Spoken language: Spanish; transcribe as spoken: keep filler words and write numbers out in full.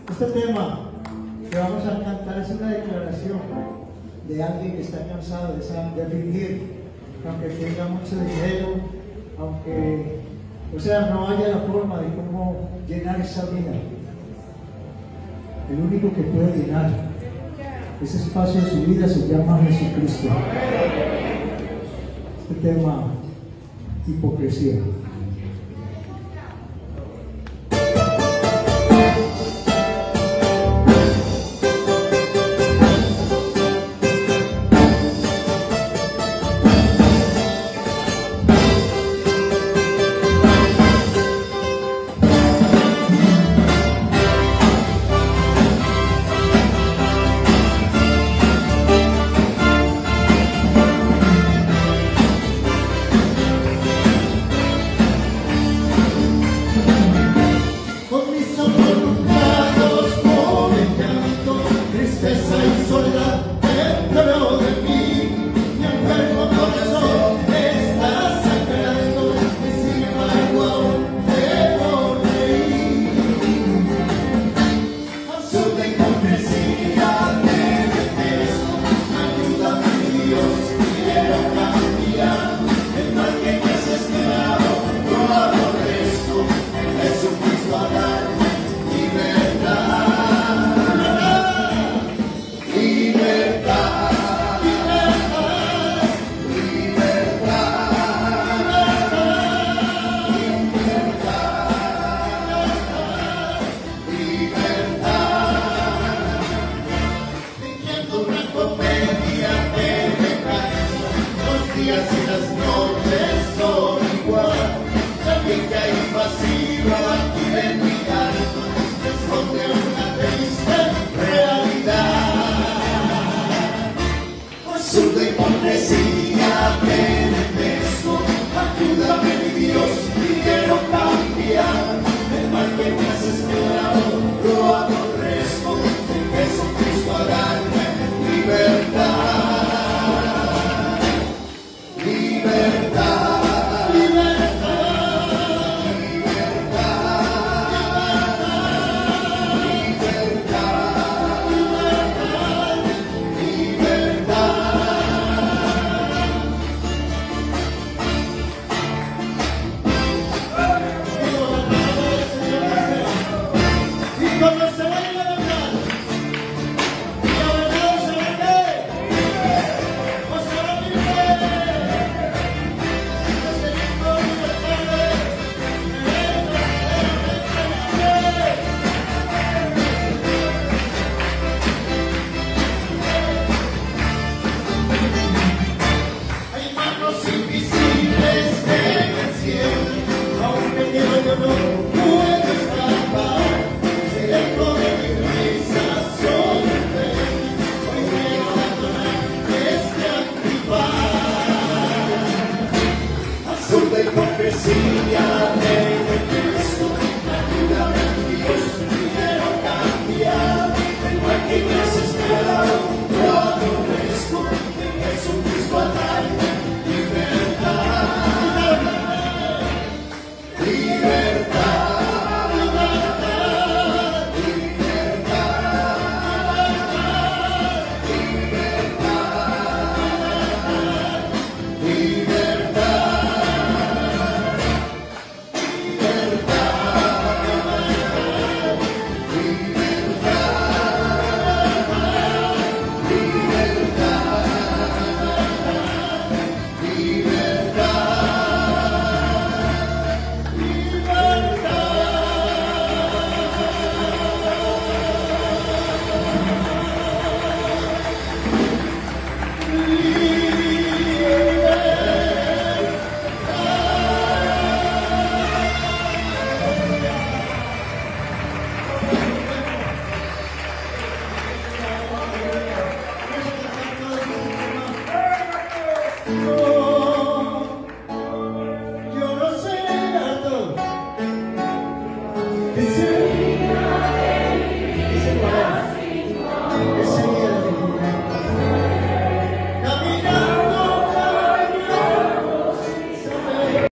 Este tema que vamos a cantar es una declaración de alguien que está cansado de, de fingir, aunque tenga mucho dinero, aunque, o sea, no haya la forma de cómo llenar esa vida. El único que puede llenar ese espacio de su vida se llama Jesucristo. Este tema, hipocresía. This is